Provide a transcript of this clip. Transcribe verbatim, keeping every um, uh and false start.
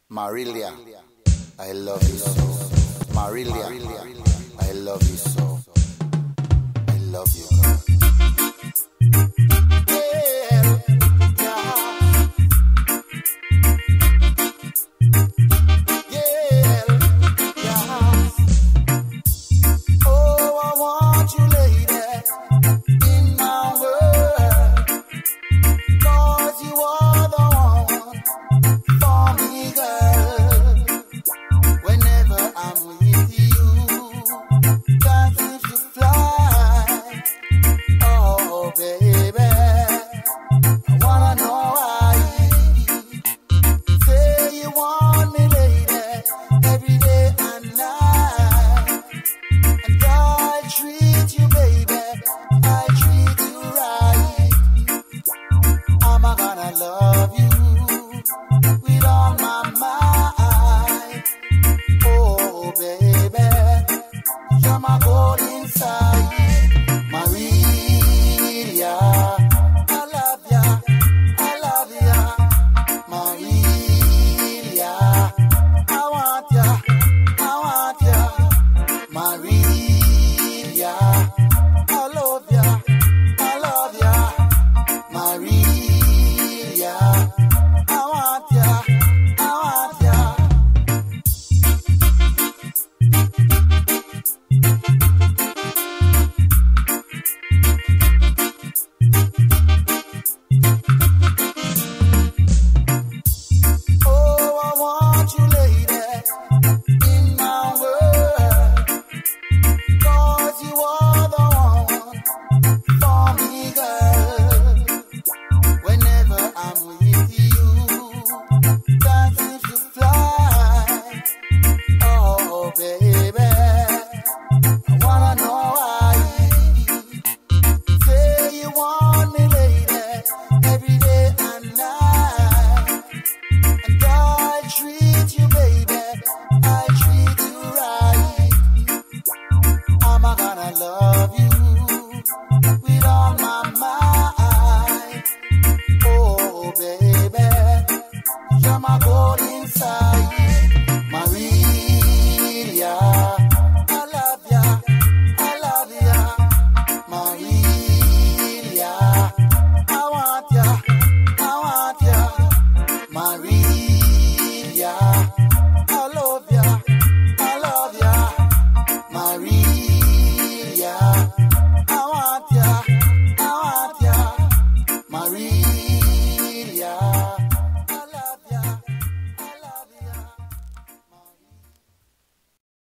Marilia, I love you so. Marilia, I love you so. I love you, God. Yeah, yeah, yeah. Oh, I want you, lady, in my world, 'cause you are the one for me, girl. Whenever I'm with you, that seems to fly. Oh, baby, I wanna know why. Say you want me, lady, every day and night. And I treat you, baby, I treat you right. I'm gonna love you with all my mind. Oh, baby, you're my gold inside. Maria, I love ya, I love ya. Maria, I want ya, I want ya. Maria, I love ya, I love ya. Maria, I want ya, I want ya. Oh, I want you, lady, in my world, 'cause you are the one for me, girl. Whenever I'm with you, that seems to fly. Oh, baby, I wanna know why. Say you want me, lady, every day and night. And I treat you, baby, I treat you right. I'm gonna love you with all my mind. Oh, baby, you're my gold inside.